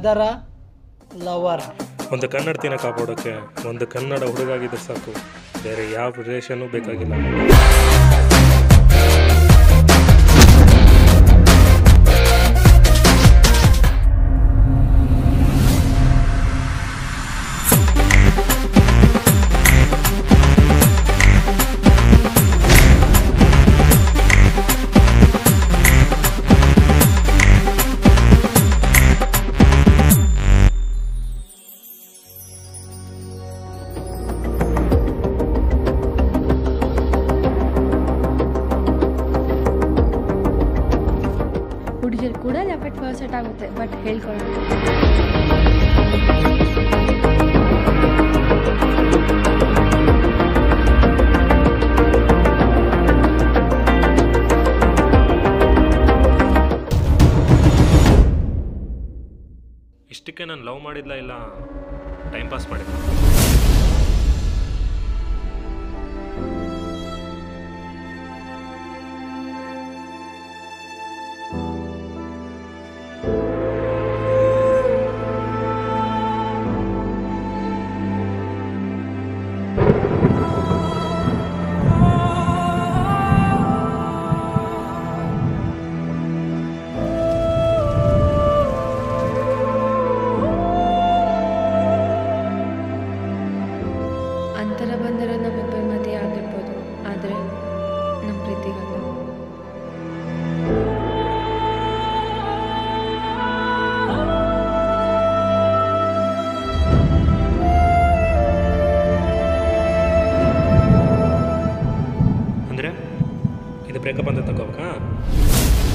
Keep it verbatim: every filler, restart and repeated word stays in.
ಅದರ ಲವರ್. ಒಂದು ಕನ್ನಡತಿನ ಕಾಪಾಡೋಕ್ಕೆ ಒಂದು ಕನ್ನಡ ಹುಡುಗಾಗಿದ್ದರೆ ಸಾಕು, ಬೇರೆ ಯಾವ ರಿಲೇಷನ್ನು ಬೇಕಾಗಿಲ್ಲ. ಹುಡುಗಿರು ಕೂಡ ಲೆಫೆಟ್ ಫಸ್ಟ್ ಸೆಟ್ ಆಗುತ್ತೆ, ಬಟ್ ಹೇಳ್ಕೊಳ್ಳೋದು ಇಷ್ಟಕ್ಕೆ ನಾನು ಲವ್ ಮಾಡಿದ್ಲ ಇಲ್ಲ ಟೈಮ್ ಪಾಸ್ ಮಾಡಿದ್ಲ? ಅಂತರ ಬಂದರೆ ನಮ್ಮಿಬ್ಬರ ಮಧ್ಯೆ ಆಗಿರ್ಬೋದು, ಆದರೆ ನಮ್ಮ ಪ್ರೀತಿಗಲ್ಲ. ಅಂದರೆ ಇದು ಬ್ರೇಕಪ್ ಅಂತ ತಗೋಬೇಕಾ?